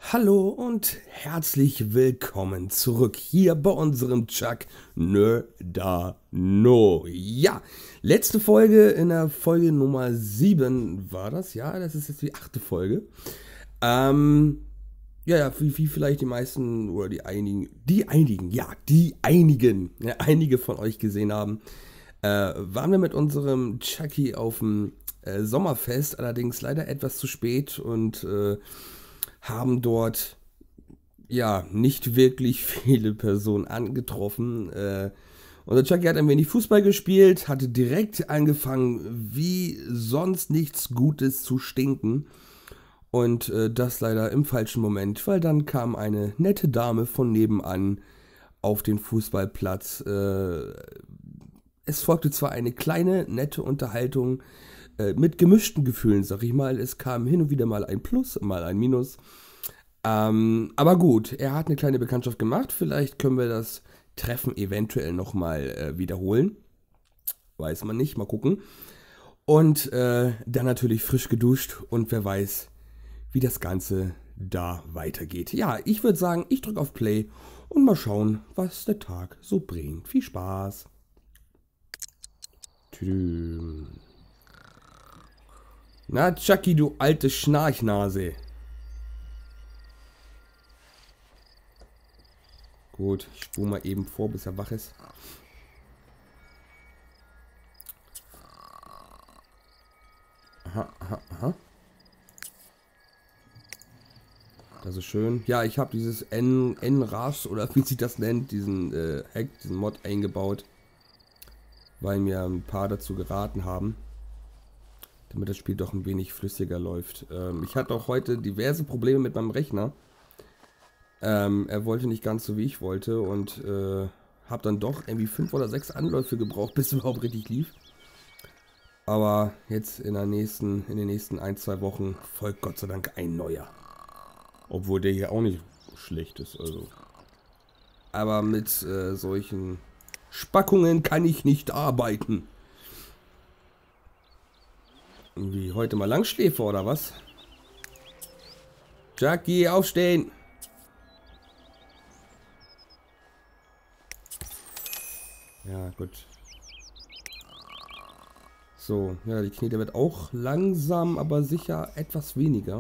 Hallo und herzlich willkommen zurück hier bei unserem Chuck Nerdano. Ja, letzte Folge in der Folge Nummer 7 war das. Ja, das ist jetzt die 8. Folge. Ähm, ja, wie vielleicht die meisten oder einige von euch gesehen haben, waren wir mit unserem Chucky auf dem Sommerfest, allerdings leider etwas zu spät und haben dort ja nicht wirklich viele Personen angetroffen. Unser Chucky hat ein wenig Fußball gespielt, hatte direkt angefangen, wie sonst nichts Gutes zu stinken. Und das leider im falschen Moment, weil dann kam eine nette Dame von nebenan auf den Fußballplatz. Es folgte zwar eine kleine, nette Unterhaltung mit gemischten Gefühlen, sag ich mal. Es kam hin und wieder mal ein Plus, mal ein Minus. Aber gut, er hat eine kleine Bekanntschaft gemacht. Vielleicht können wir das Treffen eventuell nochmal wiederholen. Weiß man nicht, mal gucken. Und dann natürlich frisch geduscht und wer weiß, wie das Ganze da weitergeht. Ja, ich würde sagen, ich drücke auf Play und mal schauen, was der Tag so bringt. Viel Spaß. Tüdüm. Na, Chucky, du alte Schnarchnase. Gut, ich spule mal eben vor, bis er wach ist. Aha, aha, aha. Das ist schön. Ja, ich habe dieses N-RAS oder wie sich das nennt, diesen Hack, diesen Mod eingebaut. Weil mir ein paar dazu geraten haben. Damit das Spiel doch ein wenig flüssiger läuft. Ich hatte auch heute diverse Probleme mit meinem Rechner. Er wollte nicht ganz so wie ich wollte und habe dann doch irgendwie 5 oder 6 Anläufe gebraucht, bis es überhaupt richtig lief. Aber jetzt in den nächsten 1-2 Wochen folgt Gott sei Dank ein neuer. Obwohl der hier auch nicht schlecht ist, also. Aber mit solchen Spackungen kann ich nicht arbeiten. Wie heute mal Langschläfer oder was? Chucky, aufstehen! Ja, gut. So, ja, die Knete wird auch langsam, aber sicher etwas weniger.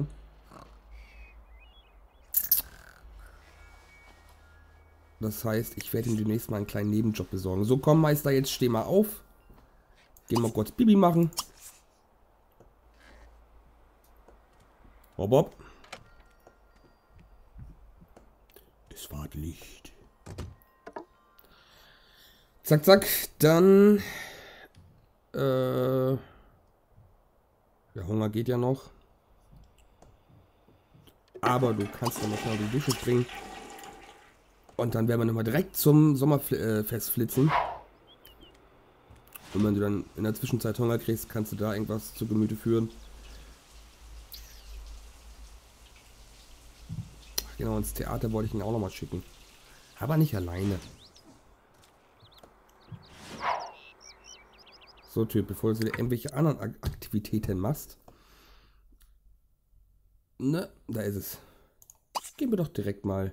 Das heißt, ich werde ihm demnächst mal einen kleinen Nebenjob besorgen. So, komm, Meister, jetzt steh mal auf. Gehen wir kurz Bibi machen. Hopp, hopp. Es war Licht. Zack, zack. Dann... der Hunger geht ja noch. Aber du kannst dann noch mal die Dusche springen. Und dann werden wir nochmal direkt zum Sommerfest flitzen. Und wenn du dann in der Zwischenzeit Hunger kriegst, kannst du da irgendwas zu Gemüte führen. Ach genau, ins Theater wollte ich ihn auch nochmal schicken. Aber nicht alleine. So, Typ, bevor du irgendwelche anderen Aktivitäten machst. Ne, da ist es. Gehen wir doch direkt mal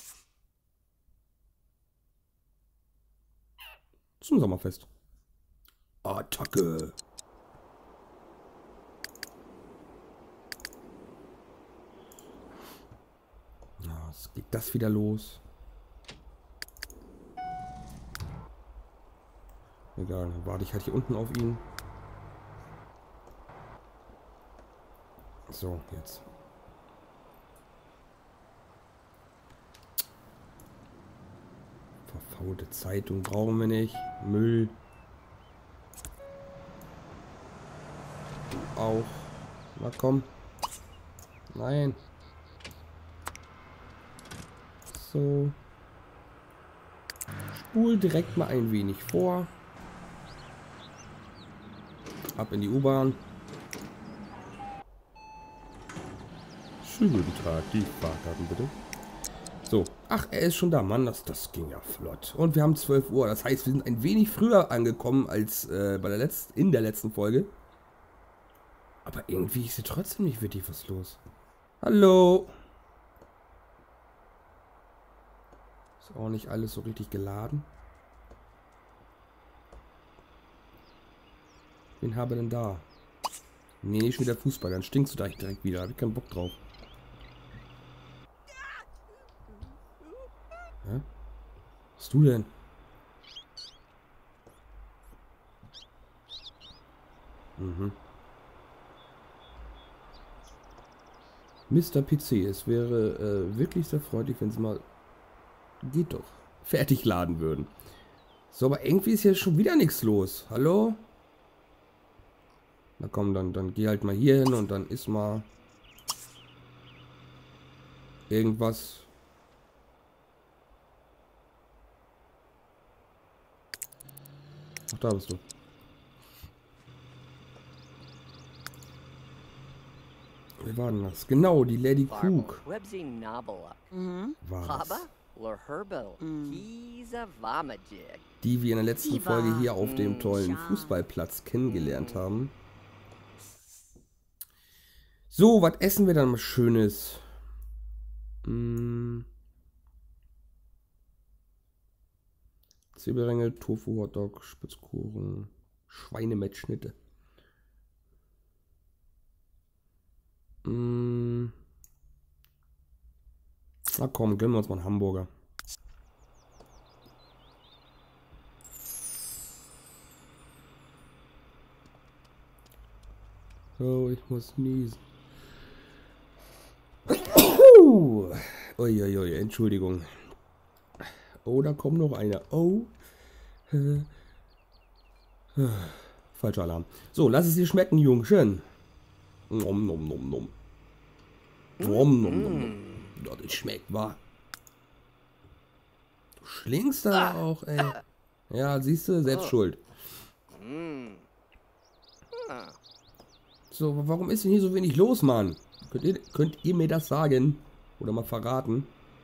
zum Sommerfest. Attacke! Ja, jetzt geht das wieder los. Egal, dann warte ich halt hier unten auf ihn. So, jetzt. Verfaulte Zeitung brauchen wir nicht. Müll. Du auch. Na komm. Nein. So. Spul direkt mal ein wenig vor. Ab in die U-Bahn. Schönen guten Tag, die Fahrkarten bitte. So, ach, er ist schon da, Mann, das ging ja flott. Und wir haben 12 Uhr, das heißt, wir sind ein wenig früher angekommen als in der letzten Folge. Aber irgendwie ist hier trotzdem nicht wirklich was los. Hallo? Ist auch nicht alles so richtig geladen. Wen habe denn da? Nee, nicht wieder Fußball, dann stinkst du da direkt wieder. Hab ich keinen Bock drauf. Hä? Was hast du denn? Mhm. Mr. PC, es wäre wirklich sehr freundlich, wenn Sie mal, geht doch, fertig laden würden. So, aber irgendwie ist hier schon wieder nichts los. Hallo? Na komm, dann geh halt mal hier hin und dann ist mal irgendwas. Ach, da bist du. Wer war denn das? Genau, die Lady Cook war das. Die wir in der letzten Folge hier auf dem tollen Fußballplatz kennengelernt haben. So, was essen wir dann mal Schönes? Zwiebelrängel, Tofu, Hotdog, Spitzkuchen, Schweinemettschnitte. Na komm, gönnen wir uns mal einen Hamburger. Oh, ich muss niesen. Uiuiui, Entschuldigung. Oh, da kommt noch einer. Oh. Falscher Alarm. So, lass es dir schmecken, Jungchen. Nom, nom, nom, nom. Nom, nom, nom, nom. Ja, das schmeckt, wa? Du schlingst da auch, ey. Ja, siehst du, selbst schuld. So, warum ist denn hier so wenig los, Mann? Könnt ihr mir das sagen? Oder mal verraten?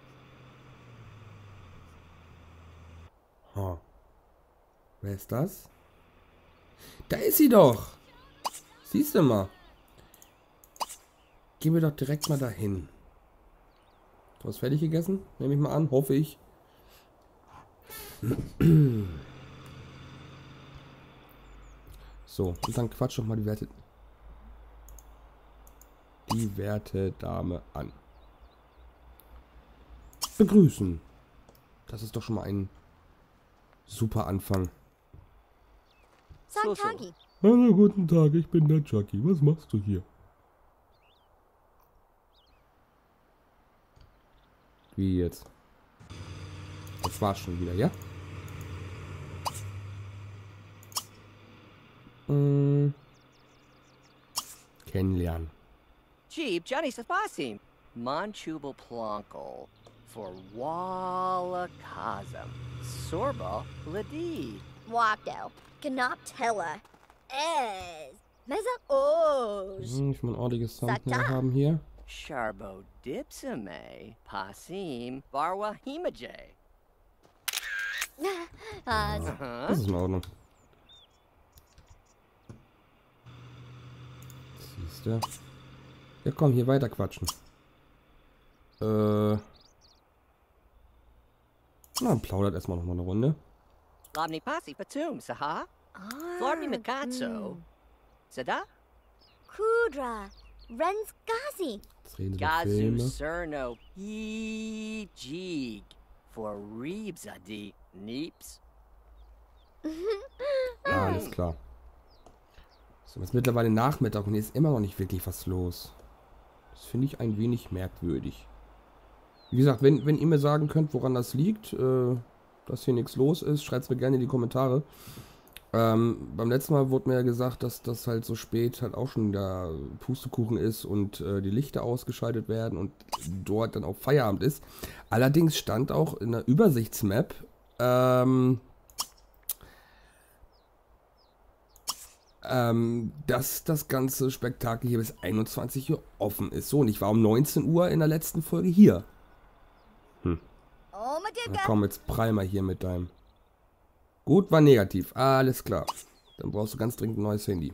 Ha. Wer ist das? Da ist sie doch. Siehst du mal. Gehen wir doch direkt mal dahin. Du hast fertig gegessen? Nehme ich mal an, hoffe ich. So, und dann quatsch doch mal die werte Dame an. Begrüßen. Das ist doch schon mal ein super Anfang. Hallo, guten Tag, ich bin der Chucky. Was machst du hier? Wie jetzt? Das war's schon wieder, ja? Kennenlernen. Jeep, Johnny Safasim. Manchubal Plonkel. For Walla Kazam. Sorba Ladi. Wacko. Ganoptella. Meza Oj. Ich will ein ordentliches Thumbnail haben hier. Sharbo Dipsame. Pasim. Barwa Himajay. Das ist in Ordnung. Siehst du? Ja komm, hier weiter quatschen. Na, dann plaudert erstmal noch mal eine Runde. Labni Pasi Patum, Saha. Florbi Mikatso. Sada? Kudra. Ren's Gazi. Jetzt reden sie über Gazu Filme. Cerno. Jig. For Reebsadi. Neeps. Ja, alles klar. So, es ist mittlerweile Nachmittag und hier ist immer noch nicht wirklich was los. Das finde ich ein wenig merkwürdig. Wie gesagt, wenn ihr mir sagen könnt, woran das liegt, dass hier nichts los ist, schreibt es mir gerne in die Kommentare. Beim letzten Mal wurde mir ja gesagt, dass das halt so spät halt auch schon der Pustekuchen ist und die Lichter ausgeschaltet werden und dort dann auch Feierabend ist. Allerdings stand auch in der Übersichtsmap, dass das ganze Spektakel hier bis 21 Uhr offen ist. So, und ich war um 19 Uhr in der letzten Folge hier. Na komm, jetzt prall mal hier mit deinem... Gut, war negativ. Alles klar. Dann brauchst du ganz dringend ein neues Handy.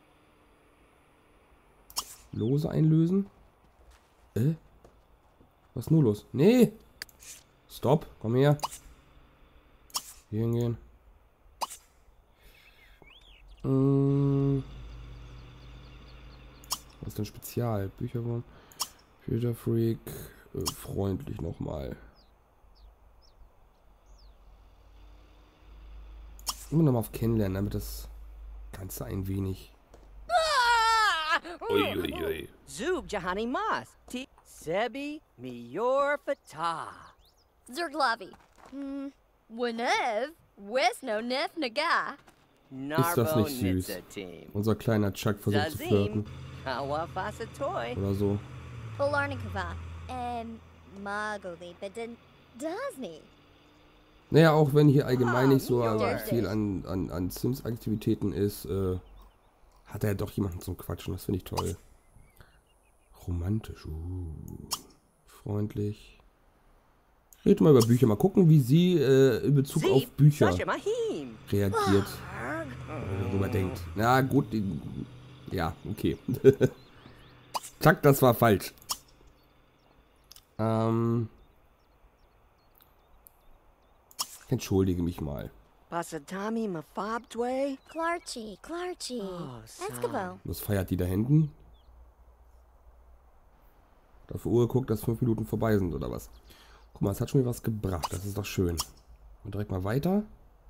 Lose einlösen. Was Was ist nur los? Nee! Stopp, komm her. Hier hingehen. Was ist denn Spezial? Bücherwurm. Future Freak. Freundlich nochmal. Immer nochmal auf Kennenlernen, damit das Ganze ein wenig. Uiuiui. Zub Jahani Mas. T. Sebi Miyor Fatah. Zerglavi. Winev. Wesno Nef Naga. Ist das nicht süß? Unser kleiner Chuck versucht zu flirten. Oder so. Polarnikova. Magoli. Bedin. Dasni. Naja, auch wenn hier allgemein nicht so viel an Sims-Aktivitäten ist, hat er ja doch jemanden zum Quatschen. Das finde ich toll. Romantisch. Freundlich. Redet mal über Bücher. Mal gucken, wie sie in Bezug auf Bücher reagiert. Darüber denkt. Na gut. Ja, okay. Zack, das war falsch. Ich entschuldige mich mal. Pasatami Mafabdwe? Clarchi. Escobo. Was feiert die da hinten? Auf die Uhr guckt, dass 5 Minuten vorbei sind, oder was? Guck mal, es hat schon wieder was gebracht. Das ist doch schön. Und direkt mal weiter.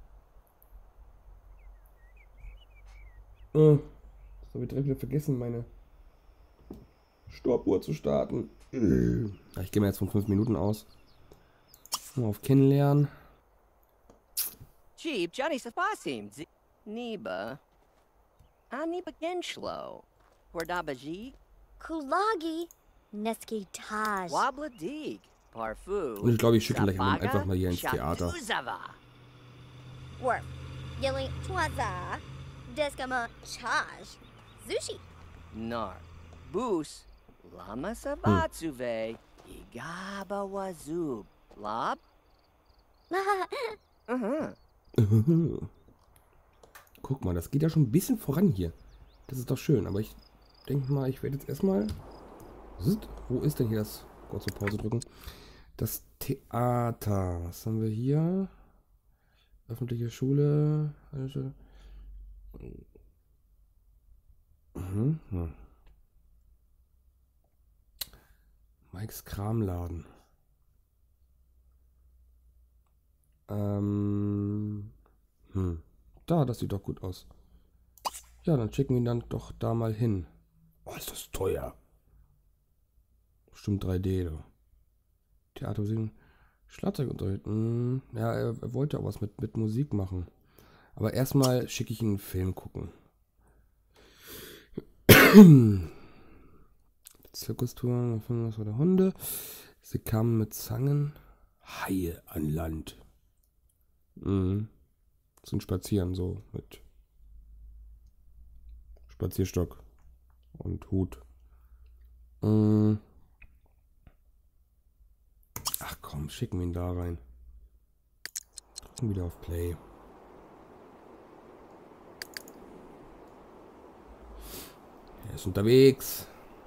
Das habe ich direkt wieder vergessen, meine Stoppuhr zu starten. Ich gehe mir jetzt von 5 Minuten aus. Mal auf Kennenlernen. Jeep, Johnny Safasim, Niba. Aniba Genschlo. Wardabaji. Kulagi. Neski Taj. Wabla Dig. Parfu. Und ich glaube, ich schicke gleich einfach mal hier ins Theater. Worf. Yili Twaza. Deskama Chaj. Sushi. Nar. Boos. Lama Savatsuve. Igaba Wazub. Lob? Guck mal, das geht ja schon ein bisschen voran hier. Das ist doch schön, aber ich denke mal, ich werde jetzt erstmal... Wo ist denn hier das? Kurz zur Pause drücken. Das Theater. Was haben wir hier? Öffentliche Schule. Mikes Kramladen. Da, das sieht doch gut aus. Ja, dann schicken wir ihn dann doch da mal hin. Oh, ist das teuer. Bestimmt 3D, du. Theatermusik, Schlagzeugunterricht. Ja, er wollte auch was mit Musik machen. Aber erstmal schicke ich ihn einen Film gucken. Zirkustour, was war der Hunde? Sie kamen mit Zangen. Haie an Land. Zum Spazieren, so mit Spazierstock und Hut. Ach komm, schicken wir ihn da rein. Drücken wieder auf Play. Er ist unterwegs.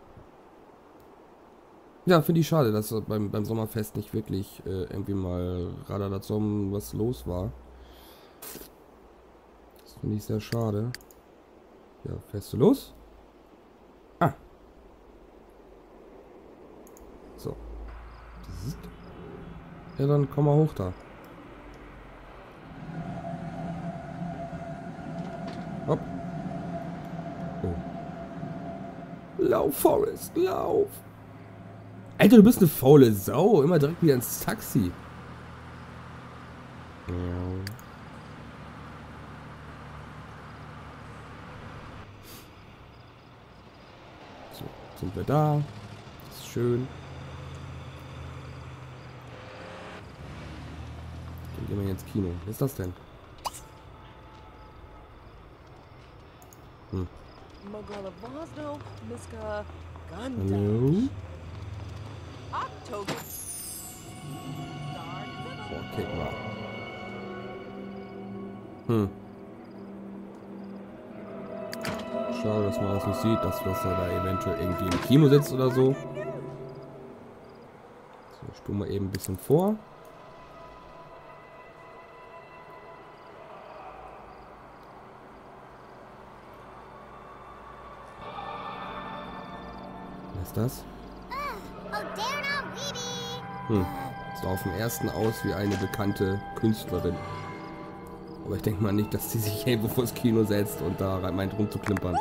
Ja, finde ich schade, dass beim Sommerfest nicht wirklich irgendwie mal Radadazom was los war. Das finde ich sehr schade. Ja, fährst du los? Ah. So. Ja, dann komm mal hoch da. Hopp. Oh. Lauf, Forrest, lauf. Alter, du bist eine faule Sau. Immer direkt wieder ins Taxi. So, sind wir da. Das ist schön. Dann gehen wir ins Kino. Was ist das denn? Hallo? Boah, kick mal. Schade, dass man das nicht sieht, dass er da eventuell irgendwie im Kino sitzt oder so. So, spulen wir eben ein bisschen vor. Was ist das? Sah auf dem ersten aus wie eine bekannte Künstlerin. Aber ich denke mal nicht, dass sie sich irgendwo vors Kino setzt und da meint rumzuklimpern.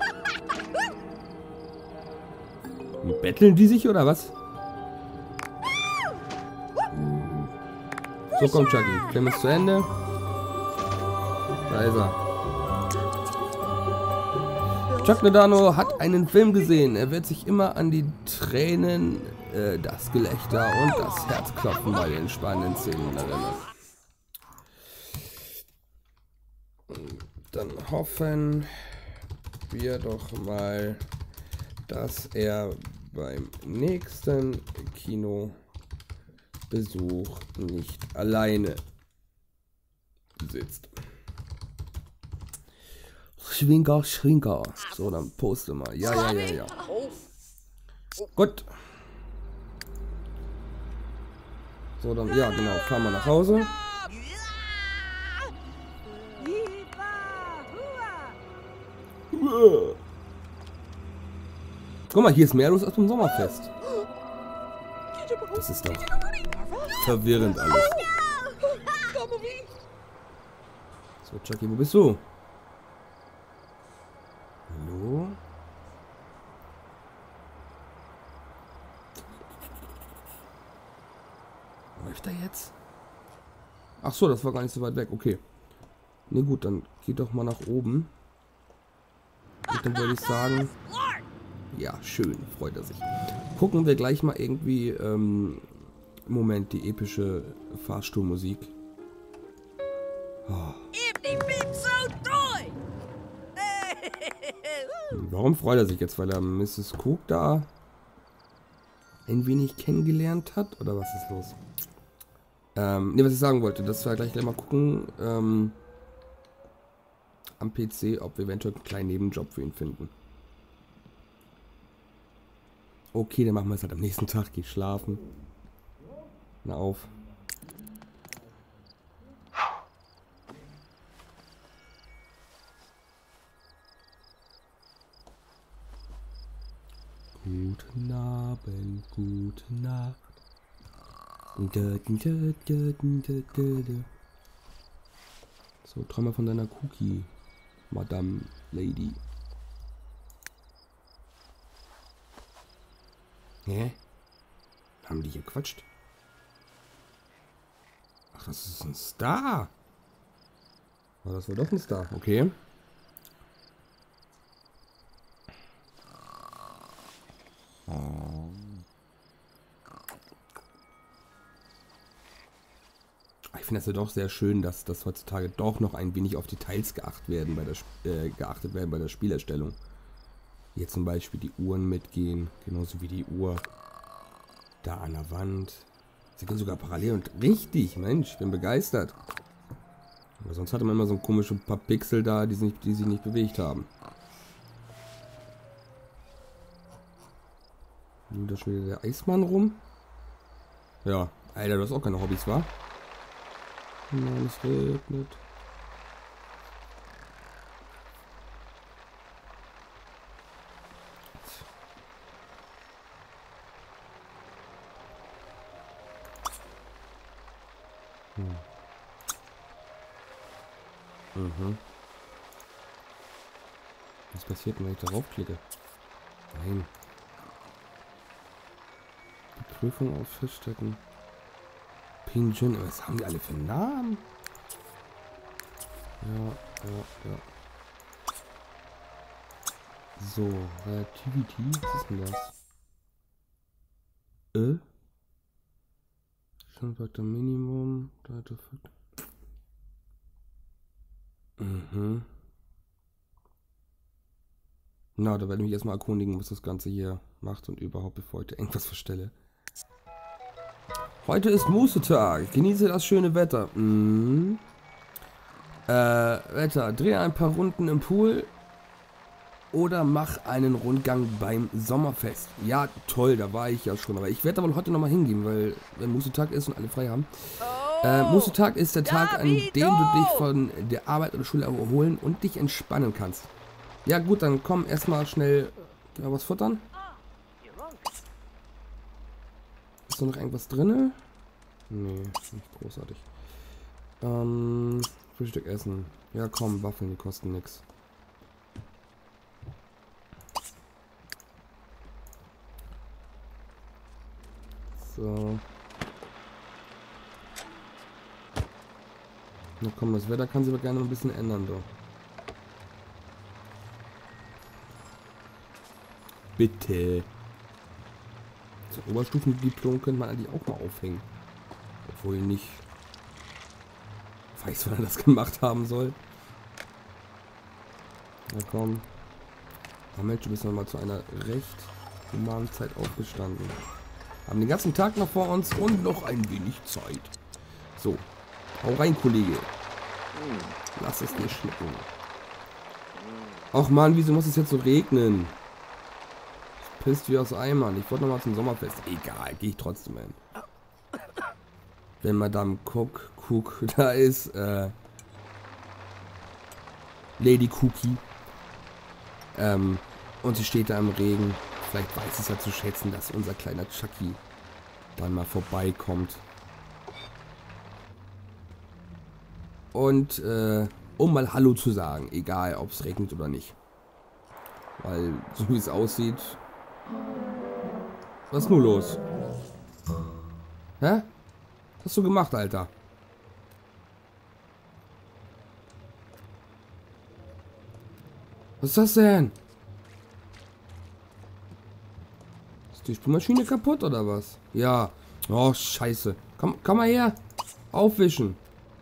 Betteln die sich oder was? So, komm Chucky, Film ist zu Ende. Da ist er. Chuck Nodano hat einen Film gesehen. Er wird sich immer an die Tränen, das Gelächter und das Herzklopfen bei den spannenden Szenen erinnern. Dann hoffen wir doch mal, dass er beim nächsten Kinobesuch nicht alleine sitzt. Schwinker, Schwinker. So, dann poste mal. Ja. Gut. So, dann, ja, genau. Fahren wir nach Hause. Guck mal, hier ist mehr los als beim Sommerfest. Das ist doch verwirrend alles. So, Chucky, wo bist du? Hallo? Läuft er jetzt? Ach so, das war gar nicht so weit weg. Okay. Ne, gut, dann geht doch mal nach oben. Und dann würde ich sagen... Ja, schön, freut er sich. Gucken wir gleich mal irgendwie... Moment, die epische Fahrstuhlmusik. Oh. Warum freut er sich jetzt? Weil er Mrs. Cook da ein wenig kennengelernt hat? Oder was ist los? Ne, was ich sagen wollte, dass wir gleich mal gucken am PC, ob wir eventuell einen kleinen Nebenjob für ihn finden. Okay, dann machen wir es halt am nächsten Tag. Geh schlafen. Na auf. Guten Abend, gute Nacht. So, träum mal von deiner Cookie, Madame Lady. Hä? Haben die hier gequatscht? Ach, das ist ein Star. Oh, das war doch ein Star. Okay. Ich finde es ja doch sehr schön, dass das heutzutage doch noch ein wenig auf Details geachtet werden bei der Spielerstellung. Hier zum Beispiel die Uhren mitgehen, genauso wie die Uhr da an der Wand. Sie können sogar parallel und richtig, Mensch, ich bin begeistert. Aber sonst hatte man immer so ein komisches paar Pixel da, die sich nicht bewegt haben. Nun da schon wieder der Eismann rum. Ja, Alter, du hast auch keine Hobbys, wa? Nein, es regnet. Was passiert, wenn ich darauf klicke? Nein. Die Prüfung auf Fischstätten. Pinjin, was haben die alle für Namen? Ja. So, Relativity, was ist denn das? Schönfaktor Minimum, Datafaktor. Na, da werde ich mich erstmal erkundigen, was das Ganze hier macht und überhaupt, bevor ich da irgendwas verstelle. Heute ist Mußetag. Genieße das schöne Wetter. Wetter. Drehe ein paar Runden im Pool. oder mach einen Rundgang beim Sommerfest. Ja, toll, da war ich ja schon. Aber ich werde da wohl heute nochmal hingehen, weil wenn Musetag ist und alle frei haben. Musetag ist der Tag, an dem du dich von der Arbeit oder Schule erholen und dich entspannen kannst. Ja gut, dann komm erstmal schnell was futtern. Ist da noch irgendwas drin? Nee, nicht großartig. Frühstück essen. Ja komm, Waffeln, die kosten nichts. So. Na komm, das Wetter kann sich aber gerne ein bisschen ändern, doch. Bitte. So, Oberstufendiplom könnte man eigentlich auch mal aufhängen. Obwohl nicht weiß, wann er das gemacht haben soll. Na komm. Na Mensch, du bist noch mal zu einer recht humanen Zeit aufgestanden. Haben den ganzen Tag noch vor uns und noch ein wenig Zeit. So. Hau rein, Kollege. Lass es dir schmecken. Ach man, wieso muss es jetzt so regnen? Es pisst wie aus Eimern. Ich wollte noch mal zum Sommerfest. Egal, gehe ich trotzdem hin. Wenn Madame Cook da ist, Lady Cookie. Und sie steht da im Regen. Vielleicht weiß es ja zu schätzen, dass unser kleiner Chucky dann mal vorbeikommt. Und um mal Hallo zu sagen, egal ob es regnet oder nicht. Weil, so wie es aussieht... Was ist nun los? Hä? Was hast du gemacht, Alter? Was ist das denn? Ist die Spülmaschine kaputt oder was? Ja. Oh, scheiße. Komm mal her. Aufwischen.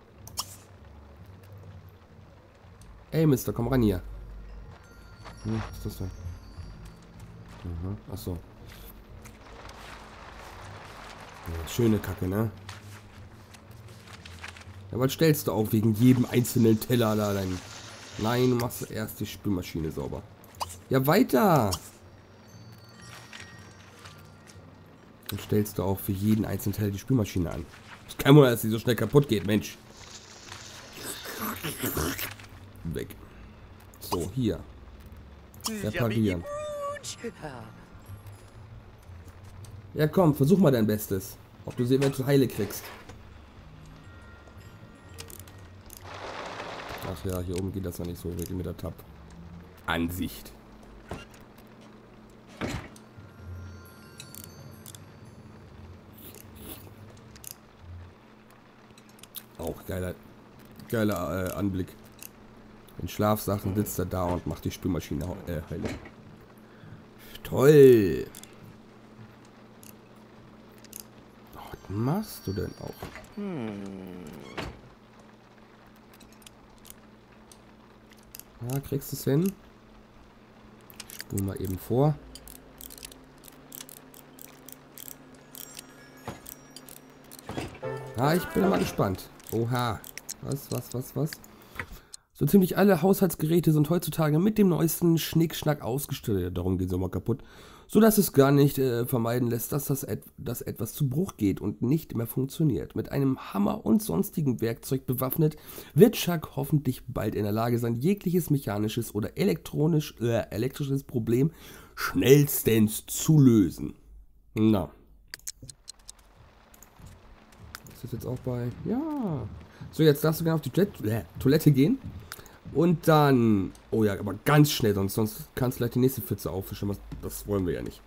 Ey, Mister, komm ran hier. Was ist das denn? Achso. Ja, schöne Kacke, ne? Ja, was stellst du auf wegen jedem einzelnen Teller da dein... Nein, du machst erst die Spülmaschine sauber. Ja, weiter! Dann stellst du auch für jeden einzelnen Teller die Spülmaschine an. Ist kein Wunder, dass die so schnell kaputt geht, Mensch. Weg. So, hier. Reparieren. Ja, komm, versuch mal dein Bestes. Ob du sie eventuell heile kriegst. Ach ja, hier oben geht das ja nicht so wirklich mit der Tab-Ansicht. Auch geiler Anblick. In Schlafsachen sitzt er da und macht die Spülmaschine heile. Toll! Was machst du denn auch? Ja, kriegst du es hin? Spul mal eben vor. Ah, ich bin mal gespannt. Oha. Was? So ziemlich alle Haushaltsgeräte sind heutzutage mit dem neuesten Schnickschnack ausgestattet. Darum gehen sie mal kaputt. So dass es gar nicht vermeiden lässt, dass dass etwas zu Bruch geht und nicht mehr funktioniert. Mit einem Hammer und sonstigem Werkzeug bewaffnet, wird Chuck hoffentlich bald in der Lage sein, jegliches mechanisches oder elektrisches Problem schnellstens zu lösen. Na. Ist das jetzt auch bei... Ja. So, jetzt darfst du gerne auf die Toilette gehen. Und dann... Oh ja, aber ganz schnell, sonst kannst du gleich die nächste Pfütze auffischen. Das wollen wir ja nicht.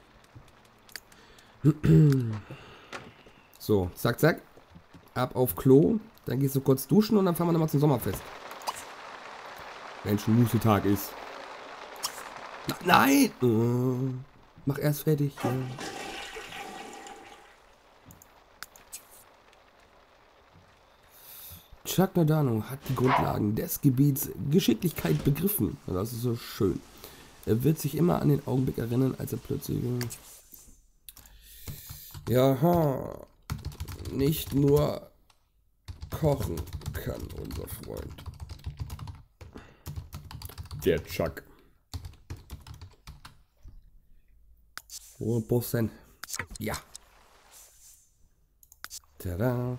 So, zack. Ab auf Klo. Dann gehst du kurz duschen und dann fahren wir nochmal zum Sommerfest. Wenn schon Musetag ist. Nein! Mach erst fertig. Ja. Chuck Nardano hat die Grundlagen des Gebiets Geschicklichkeit begriffen. Das ist so schön. Er wird sich immer an den Augenblick erinnern, als er plötzlich... Jaha. Nicht nur kochen kann unser Freund. Der Chuck. 100%. Ja. Tada.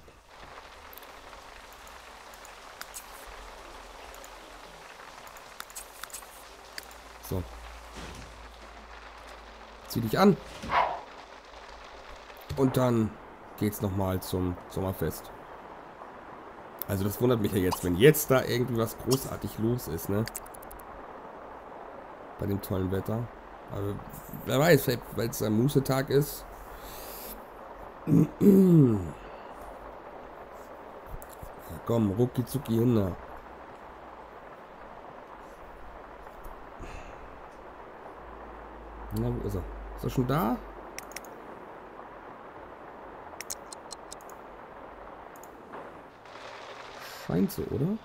So. Zieh dich an. Und dann geht's nochmal zum Sommerfest. Also das wundert mich ja jetzt, wenn jetzt da irgendwie was großartig los ist, ne? Bei dem tollen Wetter. Aber wer weiß, weil es ein Mußetag ist. Ja, komm, rucki zucki hin. Na, wo ist er? Ist er schon da? Scheint so, oder?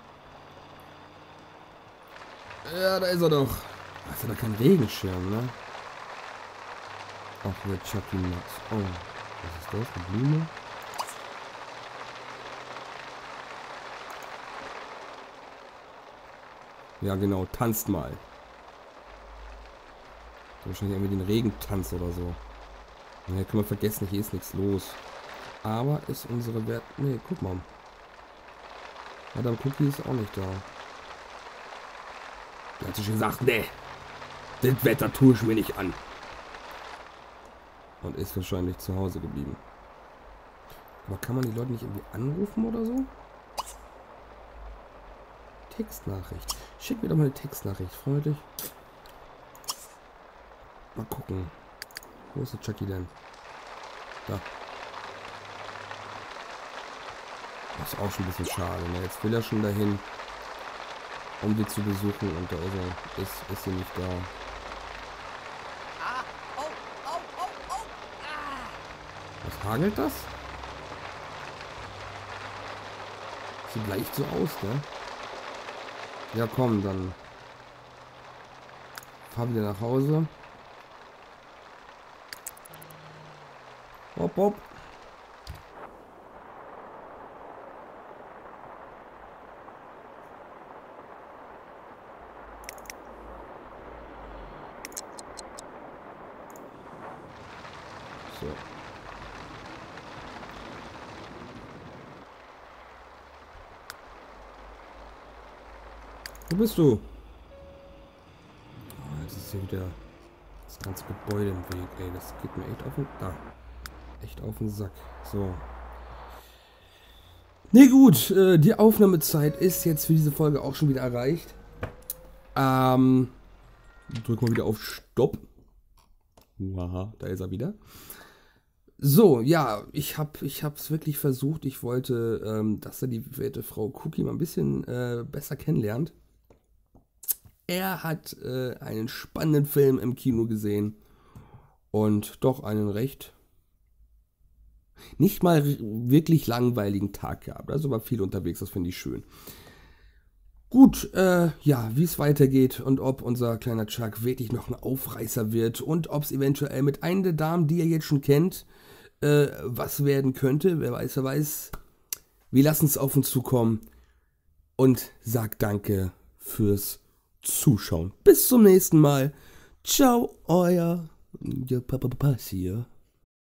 Ja, da ist er doch. Ist ja da kein Regenschirm, ne? Ach, hier Chucky Nuts. Oh, was ist das? Eine Blume? Ja, genau. Tanzt mal. Wahrscheinlich irgendwie den Regentanz oder so. Ja, können wir vergessen, hier ist nichts los. Aber ist unsere Wert... Nee, guck mal. Madame Cookie ist auch nicht da. Die hat sich gesagt, nee. Das Wetter tue ich mir nicht an. Und ist wahrscheinlich zu Hause geblieben. Aber kann man die Leute nicht irgendwie anrufen oder so? Textnachricht. Schick mir doch mal eine Textnachricht, freundlich. Mal gucken. Wo ist der Chucky denn? Da. Das ist auch schon ein bisschen schade. Ne? Jetzt will er schon dahin, um die zu besuchen. Und da ist sie nicht da. Was hagelt das? Sieht leicht so aus, ne? Ja, komm, dann fahr wieder nach Hause. Hopp, hopp. So. Wo bist du? Oh, jetzt ist hier wieder das ganze Gebäude im Weg. Ey, das geht mir echt auf den... Da. Echt auf den Sack. So. Ne, gut. Die Aufnahmezeit ist jetzt für diese Folge auch schon wieder erreicht. Drücken wir wieder auf Stopp. Haha, da ist er wieder. So, ja, ich hab's wirklich versucht. Ich wollte, dass er die werte Frau Cookie mal ein bisschen besser kennenlernt. Er hat einen spannenden Film im Kino gesehen und doch einen recht nicht mal wirklich langweiligen Tag gehabt. Also war viel unterwegs, das finde ich schön. Gut, ja, wie es weitergeht und ob unser kleiner Chuck wirklich noch ein Aufreißer wird und ob es eventuell mit einer der Damen, die ihr jetzt schon kennt, was werden könnte. Wer weiß, wer weiß. Wir lassen es auf uns zukommen und sag danke fürs Zuschauen. Bis zum nächsten Mal. Ciao, euer Papa hier.